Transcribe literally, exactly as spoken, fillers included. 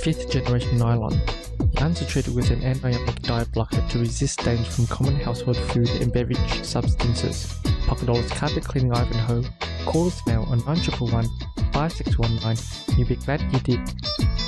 fifth generation nylon. Yarns are treated with an anionic dye blocker to resist stains from common household food and beverage substances. Pocka Dola's carpet cleaning Ivanhoe. Call us now on nine one one one five six one nine. You'll be glad you did.